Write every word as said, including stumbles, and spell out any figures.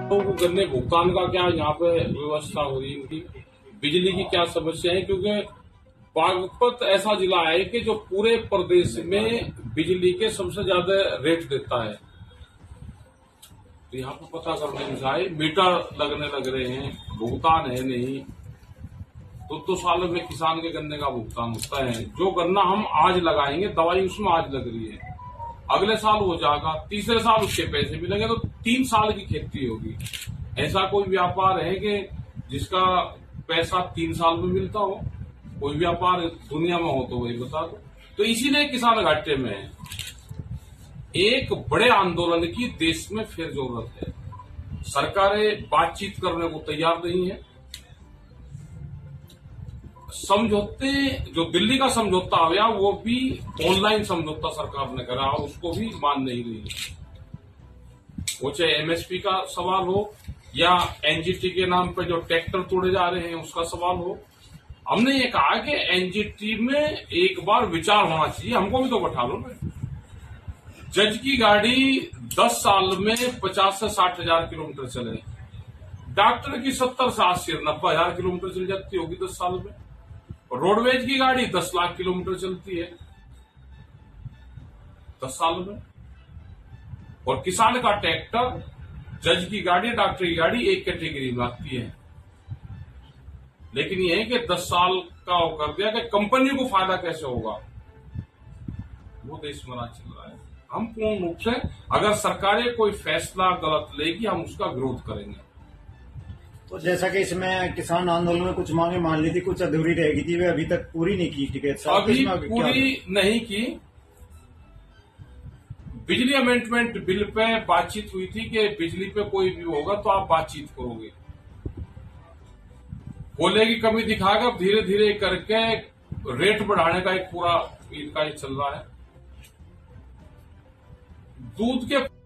लोगों को गन्ने भुगतान का क्या यहाँ पे व्यवस्था हो रही है, इनकी बिजली की क्या समस्या है? क्योंकि बागपत ऐसा जिला है कि जो पूरे प्रदेश में बिजली के सबसे ज्यादा रेट देता है। तो यहाँ पे पता करने में जाए, मीटर लगने लग रहे हैं, भुगतान है नहीं। तो तो सालों में किसान के गन्ने का भुगतान होता है। जो गन्ना हम आज लगाएंगे, दवाई उसमें आज लग रही है, अगले साल हो जाएगा, तीसरे साल उसके पैसे मिलेंगे, तो तीन साल की खेती होगी। ऐसा कोई व्यापार है कि जिसका पैसा तीन साल में मिलता हो? कोई व्यापार दुनिया में हो तो वही बता दो। तो इसीलिए किसान घाटे में है। एक बड़े आंदोलन की देश में फिर जरूरत है। सरकारें बातचीत करने को तैयार नहीं है। समझौते, जो दिल्ली का समझौता हो गया, वो भी ऑनलाइन समझौता सरकार ने करा, उसको भी मान नहीं रही है। वो चाहे एमएसपी का सवाल हो या एनजीटी के नाम पे जो ट्रैक्टर तोड़े जा रहे हैं उसका सवाल हो। हमने ये कहा कि एनजीटी में एक बार विचार होना चाहिए, हमको भी तो बैठा लो ना। जज की गाड़ी दस साल में पचास से साठ हजार किलोमीटर चले, डॉक्टर की सत्तर से अस्सी नब्बे हजार किलोमीटर चल जाती होगी दस साल में। रोडवेज की गाड़ी दस लाख किलोमीटर चलती है दस साल में। और किसान का ट्रैक्टर, जज की गाड़ी, डॉक्टर की गाड़ी एक कैटेगरी में आती है। लेकिन यह है कि दस साल का वो कर दिया कि कंपनी को फायदा कैसे होगा, वो देश में राज चल रहा है। हम पूर्ण रूप से, अगर सरकारें कोई फैसला गलत लेगी, हम उसका विरोध करेंगे। तो जैसा कि इसमें किसान आंदोलन में कुछ मांगे मान ली थी, कुछ अधूरी रह गई थी, वे अभी तक पूरी नहीं की। टिकट अभी पूरी नहीं की। बिजली अमेंडमेंट बिल पे बातचीत हुई थी कि बिजली पे कोई भी होगा तो आप बातचीत करोगे, बोले की कमी दिखाकर धीरे धीरे करके रेट बढ़ाने का एक पूरा इनका ये चल रहा है। दूध के